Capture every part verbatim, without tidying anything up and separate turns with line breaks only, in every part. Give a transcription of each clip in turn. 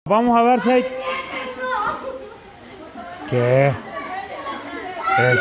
Vamos a ver si hay... ¿Qué? ¿Qué?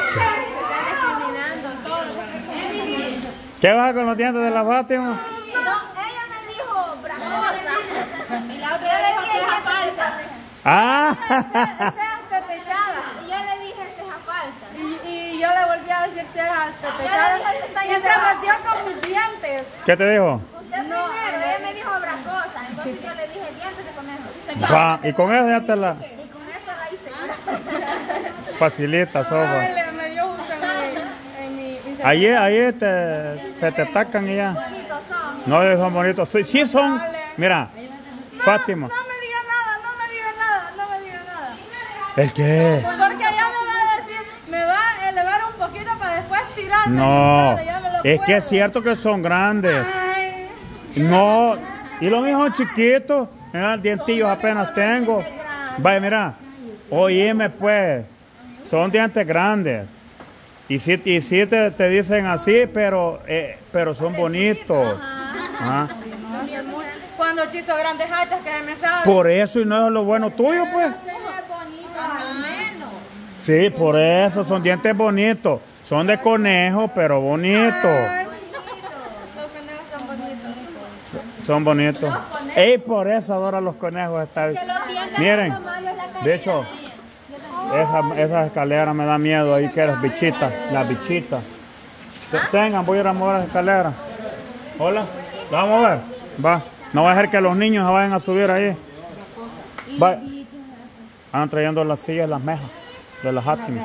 ¿Qué vas con los dientes de la Fátima?
No, ella me dijo bracosa. Y la otra le dijo ceja falsa.
Ah.
Cejas pepechadas. Y yo le dije ceja falsa. Y, y yo le volví a decir cejas pepechadas. Y se metió con mis dientes.
¿Qué te dijo?
Usted primero, ella me dijo bracosa. Entonces yo le dije dientes de conejo.
Va, y con eso ya te la...
Y con eso la hice.
Facilita, sopa.
Ay, me dio gusto en mi... En mi
Ahí, ahí te, se te tacan y ya.
bonitos son.
No, son bonitos. Sí, sí son. Mira,
No,
Fátima.
no me diga nada, no me diga nada, no me diga nada.
¿El qué?
Porque ella me va a decir, me va a elevar un poquito para después tirarme.
No,
Sale, ya me lo
es
puedo.
que es cierto que son grandes.
Ay,
No, y los míos son chiquitos. Mira, dientillos apenas tengo. Vaya, mira, oíme pues, son dientes grandes. Y sí, y sí te, te dicen así, pero, eh, pero son bonitos. Ajá.
cuando chisto grandes hachas que se me salen.
Por eso, y no es lo bueno tuyo, pues.
Al menos.
Sí, por eso, son dientes bonitos. Son de conejo, pero bonitos.
Ay, los conejos son bonitos.
Son bonitos. Ey, por eso adoro los conejos. Está... Miren, de hecho, esa, esa escalera me da miedo ahí, que las bichitas, las bichitas. Tengan, voy a ir a mover las escaleras. Hola, ¿la vamos a ver? Va, no va a ser que los niños se vayan a subir ahí. Va. Van trayendo las sillas y las mesas de las Fátima.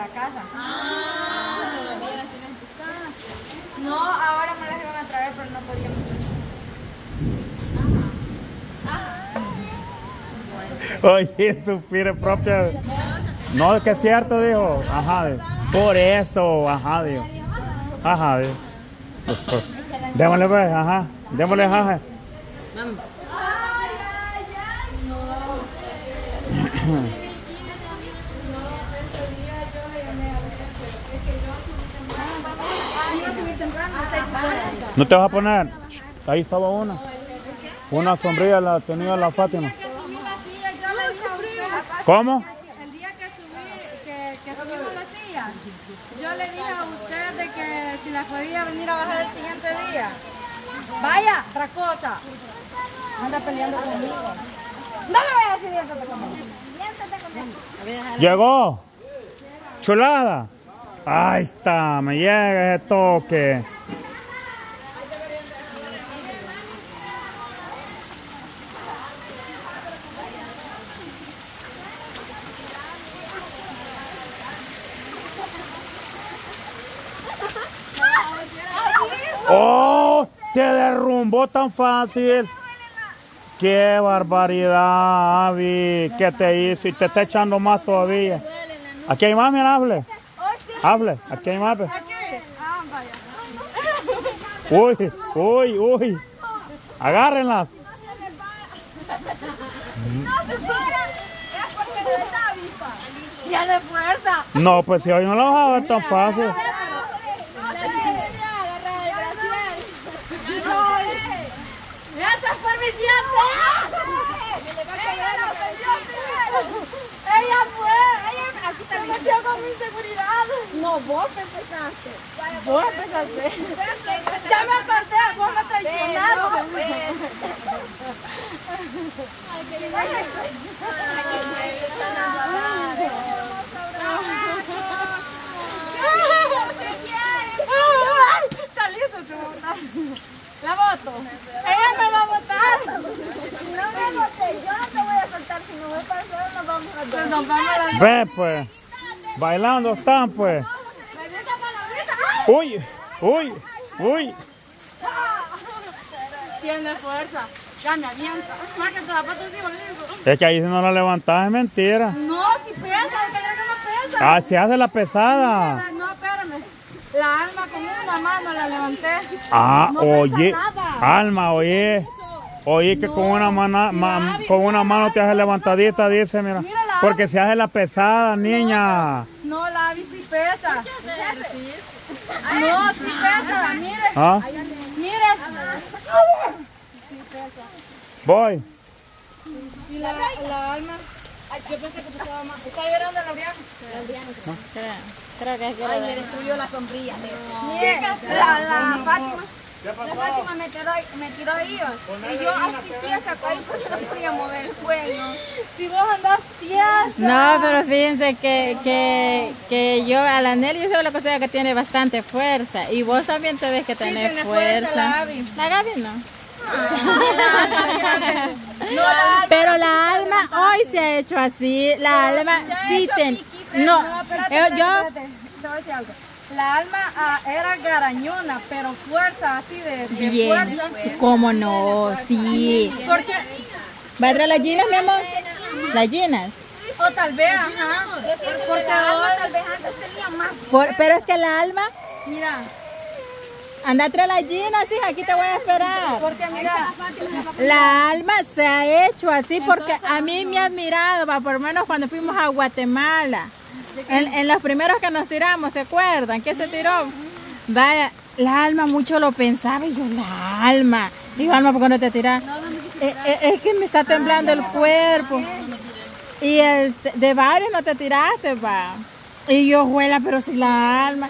No, ahora me las iban a traer, pero no podíamos.
Oye, tu fire propia. No, es que es cierto, dijo. Ajá, dijo. Por eso, ajá, dijo. Ajá, dijo. Démosle, pues, ajá. Démosle, ajá. ¿No te vas a poner? Ahí estaba una. Una sombrilla la tenía la Fátima. ¿Cómo?
El día que subí, que, que subimos la silla, yo le dije a usted de que si la podía venir a bajar el siguiente día. Vaya, otra cosa. Anda peleando conmigo. No me voy a decir dientes conmigo. Dientes conmigo.
Llegó. Chulada. Ahí está, me llega ese toque. ¡Oh! Te derrumbó tan fácil. ¡Qué barbaridad, Avi! ¿Qué te hizo? Y te está echando más todavía. Aquí hay más, mira, hable. Hable, aquí hay más. Uy, uy, uy. Agárrenlas.
Ya de fuerza.
No, pues si hoy no la vas a ver tan fácil.
¡Gracias por mi diente! ¡Ella fue! ¡Ella aquí se metió con mi seguridad! No, vos empezaste. Vos empezaste. Ya me acordé, vos me traicionaste. Ay, qué lindo. Está listo, tu la voto. Ella me va a votar. No me voté, yo no te voy a soltar. Si no voy para el suelo, nos vamos a ver. Nos vamos a ver.
Ve, pues. Bailando están, pues. Uy, uy, uy.
Tiene fuerza. Ya me avienta. Más que tus zapatos sí, boludo.
Es que ahí si no la levantas es mentira.
No, si pesa, que ya no pesa.
Ah, se hace la pesada.
No, espérame. La alma con una mano la levanté.
Ah,
No pesa
oye,
nada.
Alma, oye. Oye, que
No,
con una mano, ma- con una mano te hace levantadita, dice, mira.
Mira la
Porque se hace la pesada, niña.
No, la Abby sí pesa. No, sí pesa, mire.
¿Ah?
Mire.
Voy.
Y la, la alma, ay, yo pensé que pasaba más. ¿Está llorando la Briana?
¿No? Creo, creo que es que...
Ay, me destruyó la sombrilla.
Mire, la, la Fátima. La Fátima me tiró, me tiró ahí, y yo así tiesa, ahí porque no podía mover el cuello. Si vos andás tiesa.
No, pero fíjense que, que, que yo, a la Nelly, yo soy la cosa que tiene bastante fuerza. Y vos también te ves que
Sí,
tenés
tiene
fuerza.
fuerza, la Gaby.
La Gaby no.
No, la alma.
Pero la alma hoy se ha hecho así. La alma sí ten... No,
No, espérate,
yo...
espérate,
yo
espérate. Te voy a decir algo. La alma ah, era garañona, pero fuerza así de, de
Bien,
fuerza.
cómo no, sí.
Porque,
¿Va a traer las llenas, mi amor? Las llenas.
o tal vez, ajá. Porque ahora tal vez antes tenía más.
Por- pero es que la alma,
Mira,
anda a traer las llenas, hija, aquí te voy a esperar.
porque mira,
La alma se ha hecho así porque a mí me ha admirado, va, por lo menos cuando fuimos a Guatemala. En, en los primeros que nos tiramos, ¿se acuerdan? ¿Qué se tiró? Vaya, la alma mucho lo pensaba y yo, la alma. Digo, alma, ¿por qué no te tiras? Eh, eh, es que me está temblando el cuerpo. Y este, de varios no te tiraste, va. Y yo, juela, pero si la alma.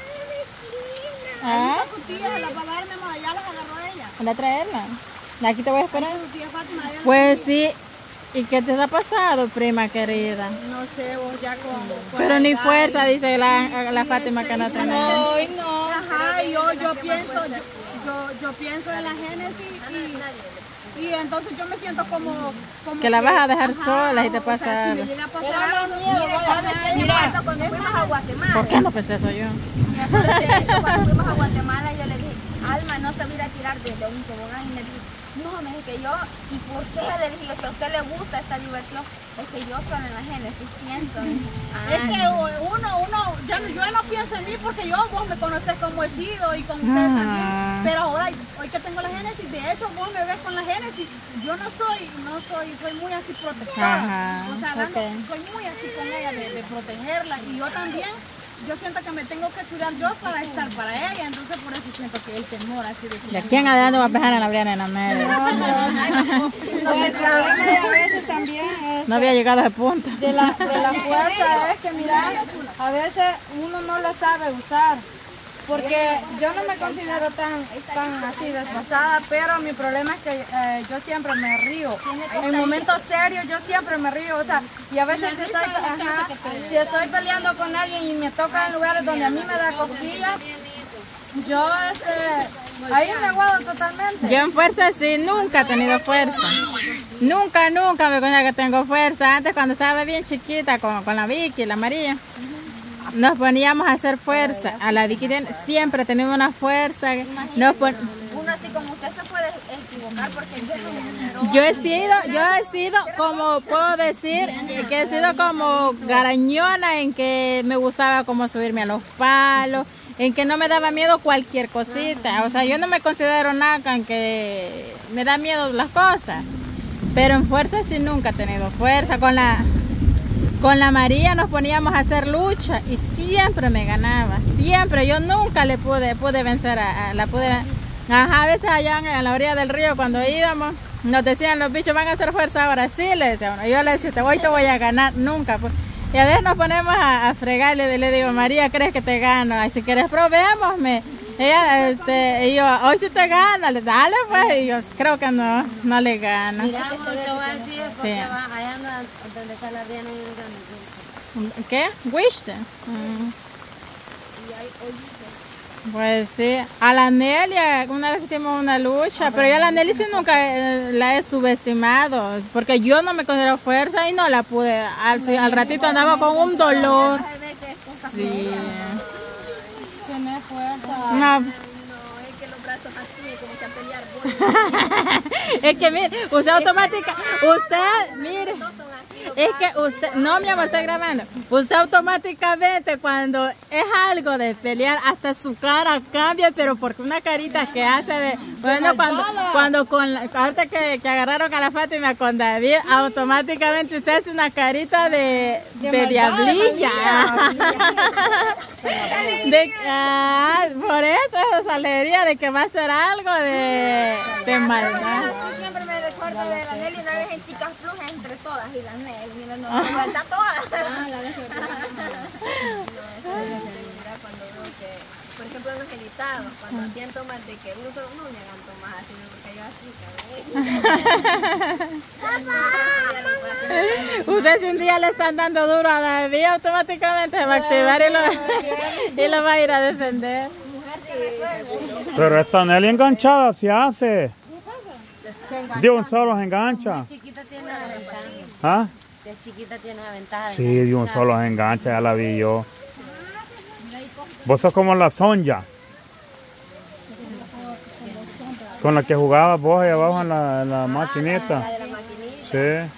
¿Ah?
Sus tías, la para darme, allá las agarró ella.
Anda a traerla. Aquí te voy a esperar.
Su tía Fátima, allá.
Pues sí. ¿Y qué te ha pasado, prima querida?
No sé, vos ya con... con
Pero
la
ni
edad
fuerza,
y-
dice la, la Fátima que no tiene.
hoy no.
Ajá, y yo, yo pienso, yo, yo, yo pienso en la Génesis y, y entonces yo me siento como... como
Que la vas a dejar
ajá,
sola y te
o sea,
pasa
si
algo.
me llega a pasar
Pero
algo,
no, mire, ¿sabes qué me pasó cuando fuimos a Guatemala?
¿Por qué no pensé eso yo?
Me acuerdo que cuando fuimos a Guatemala yo le dije, Alma, no se va a tirar desde un tobogán, y me dijo, no, me dije que yo, ¿y por qué? Le dije yo, si a usted le gusta esta diversión, es que yo solo en la Génesis pienso.
es que uno, uno, yo, no- yo no pienso en mí porque yo, vos me conocés como he sido y con ustedes
Ah.
también, pero ahora, hoy que tengo la Génesis, de hecho vos me ves con la Génesis, yo no soy, no soy, soy muy así protectora,
Ajá,
o sea, hablando,
ok.
soy muy así con ella de, de protegerla y yo también, yo siento que me tengo que cuidar yo para estar para ella, entonces por eso siento que el temor así de que...
¿De quién adelante va a pegar a la Briana en la media?
Pues saberme a veces también es
No había llegado a ese punto.
de la, de la fuerza, es que mira, a veces uno no la sabe usar. Porque yo no me considero tan, tan así desfasada, pero mi problema es que eh, yo siempre me río. En momentos serios yo siempre me río, o sea, y a veces si estoy, ajá, si estoy peleando con alguien y me toca en lugares donde a mí me da cosquillas, yo este, ahí me aguado totalmente.
Yo en fuerza sí, nunca he tenido fuerza. Nunca, nunca me considero que tengo fuerza. Antes cuando estaba bien chiquita con, con la Vicky, la María, nos poníamos a hacer fuerza. A la Vicky ten- siempre tenemos una fuerza. Nos pon-
Uno así como usted se puede equivocar porque yo
Yo he sido, yo he sido como, puedo decir, que he sido como garañona en que me gustaba como subirme a los palos, en que no me daba miedo cualquier cosita. O sea, yo no me considero nada en que me da miedo las cosas. Pero en fuerza sí nunca he tenido fuerza. Con la, con la María nos poníamos a hacer lucha y siempre me ganaba. Siempre, yo nunca le pude, pude vencer a, a la pude. Ajá, a veces allá en, en la orilla del río cuando íbamos, nos decían los bichos van a hacer fuerza ahora, sí, le decía uno. Yo le decía, te voy, te voy a ganar, nunca. Pues. Y a veces nos ponemos a, a fregarle, le digo, María, ¿crees que te gano? Ay, si quieres, probémosme. Ella, este, y yo, hoy sí te gana, le dale pues, y yo creo que no, no le gana.
Mira, te voy a decir porque
Sí.
va allá anda donde está la Rihanna y el
¿Qué? ¿Wishte? Mm. Pues sí, a la Nelia una vez hicimos una lucha, pero yo a la Nelly sí nunca eh, la he subestimado, porque yo no me considero fuerza y no la pude, al, sí, al ratito andaba con un dolor. Sí.
tiene fuerza.
No,
No, es que los brazos así, como que a pelear.
es que mire, usted automática, usted, mire, es que usted, no mi amor, está grabando, usted automáticamente cuando es algo de pelear, hasta su cara cambia, pero porque una carita que hace de, bueno, cuando, cuando con la, ahorita que, que agarraron a la Fátima con David, automáticamente usted hace una carita de, de,
De
diablilla.
malvada,
De, ah, por eso esa alegría de que va a hacer algo de, de maldad.
Yo siempre me recuerdo de la Nelly una vez en Chicas Plus entre todas y la Nelly, mira, no me falta todas. Ah, la vez que cuando veo que, por ejemplo, en los editados, cuando hacían tomas de que uno solo no me hagan tomas así, porque yo así,
Usted si un día le están dando duro a David, automáticamente se va a activar y lo, y lo va a ir a defender.
Pero esta Nelly enganchada se hace. De un solo se engancha.
De chiquita tiene una ventaja.
¿Ah?
De chiquita tiene una ventaja.
Sí, de un solo se engancha, ya la vi yo. Vos sos como la Sonja. Con la que jugabas vos ahí abajo en la, en la maquinita.
la de la maquinita.
Sí.
Se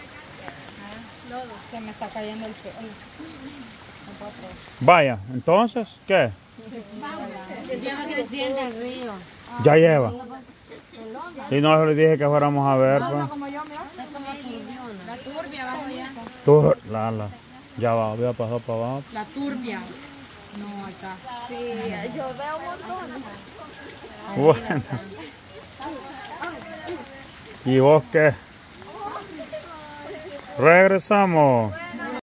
me está cayendo el pelo.
Vaya, entonces, ¿qué?
Lleva creciendo el río.
Ya lleva. Y no les dije que fuéramos a ver, pues.
La turbia abajo allá.
Tú, la, la. Ya va, voy a pasar para abajo.
La turbia. No, acá. Sí, yo veo un montón.
Bueno. ¿Y vos qué? Regresamos.